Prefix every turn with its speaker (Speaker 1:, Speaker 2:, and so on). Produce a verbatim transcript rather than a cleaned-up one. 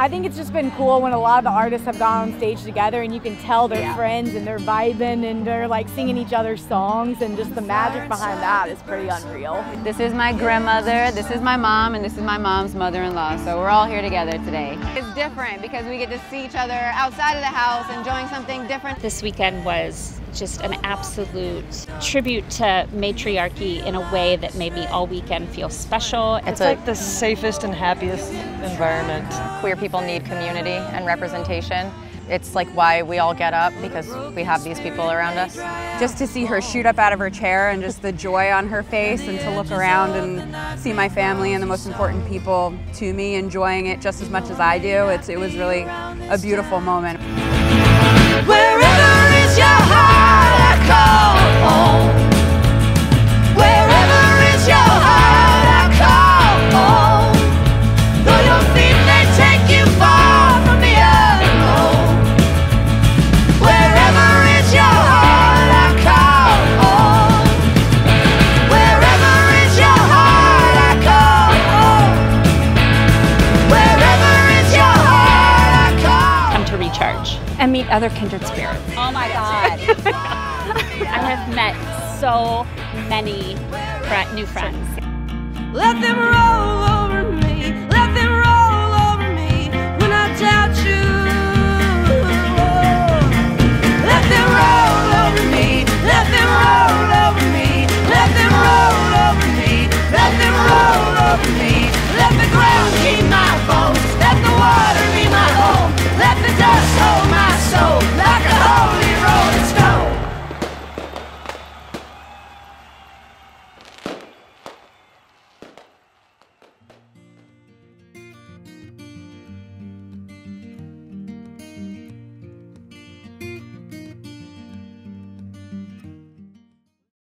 Speaker 1: I think it's just been cool when a lot of the artists have gone on stage together and you can tell they're yeah. friends and they're vibing and they're like singing each other's songs, and just the magic behind that is pretty unreal.
Speaker 2: This is my grandmother, this is my mom, and this is my mom's mother-in-law, so we're all here together today. It's different because we get to see each other outside of the house enjoying something different.
Speaker 3: This weekend was just an absolute tribute to matriarchy in a way that made me all weekend feel special.
Speaker 4: It's, it's like the safest and happiest environment.
Speaker 5: Queer people need community and representation. It's like why we all get up, because we have these people around us.
Speaker 6: Just to see her shoot up out of her chair and just the joy on her face, and to look around and see my family and the most important people to me enjoying it just as much as I do, it's, it was really a beautiful moment.
Speaker 7: Wherever is your heart, I call home. Wherever is your heart, I call home. Though your feet may take you far from the earth home. Wherever is your heart, I call home. Wherever is your heart, I call home. Wherever is your heart, I call.
Speaker 3: Come to recharge and meet other kindred spirits.
Speaker 8: Oh my God. I have met so many new friends.
Speaker 7: Let them roll